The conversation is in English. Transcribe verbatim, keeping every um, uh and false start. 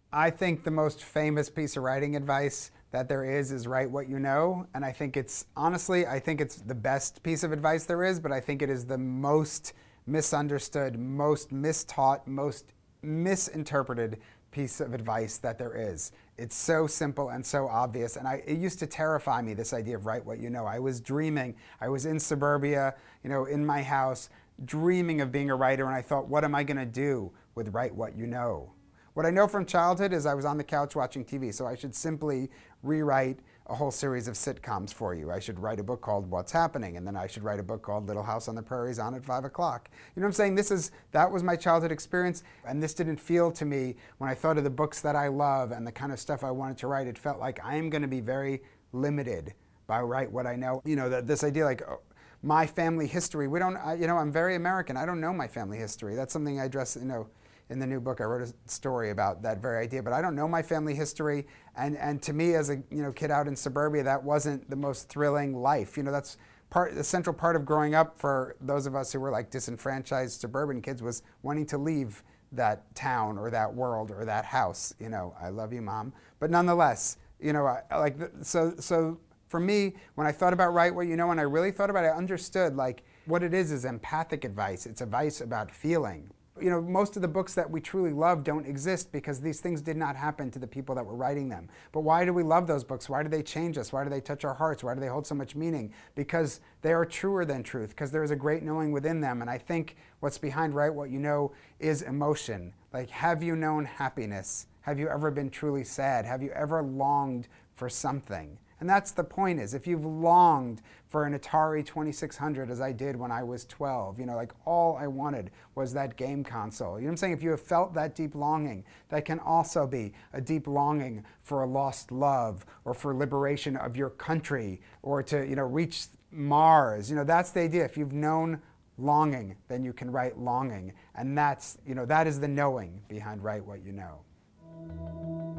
I think the most famous piece of writing advice that there is is write what you know. And I think it's, honestly, I think it's the best piece of advice there is, but I think it is the most misunderstood, most mistaught, most misinterpreted piece of advice that there is. It's so simple and so obvious. And I, it used to terrify me, this idea of write what you know. I was dreaming, I was in suburbia, you know, in my house, dreaming of being a writer. And I thought, what am I going to do with write what you know? What I know from childhood is I was on the couch watching T V, so I should simply rewrite a whole series of sitcoms for you. I should write a book called What's Happening, and then I should write a book called Little House on the Prairie's on at five o'clock. You know what I'm saying? This is, that was my childhood experience, and this didn't feel to me, when I thought of the books that I love and the kind of stuff I wanted to write, it felt like I am going to be very limited by write what I know. You know, that this idea like, oh, my family history, we don't, I, you know, I'm very American. I don't know my family history. That's something I address, you know, in the new book. I wrote a story about that very idea, but I don't know my family history. And, and to me, as a you know kid out in suburbia, that wasn't the most thrilling life. You know, that's part, the central part of growing up for those of us who were like disenfranchised suburban kids was wanting to leave that town or that world or that house. You know, I love you, Mom. But nonetheless, you know, I, like, so, so for me, when I thought about write what you know, and I really thought about it, I understood like what it is is empathic advice. It's advice about feeling. You know, most of the books that we truly love don't exist because these things did not happen to the people that were writing them. But why do we love those books? Why do they change us? Why do they touch our hearts? Why do they hold so much meaning? Because they are truer than truth, because there is a great knowing within them. And I think what's behind write what you know is emotion. Like, have you known happiness? Have you ever been truly sad? Have you ever longed for something? And that's the point is, if you've longed for an Atari twenty-six hundred as I did when I was twelve, you know, like all I wanted was that game console. You know what I'm saying? If you have felt that deep longing, that can also be a deep longing for a lost love or for liberation of your country or to, you know, reach Mars. You know, that's the idea. If you've known longing, then you can write longing. And that's, you know, that is the knowing behind write what you know.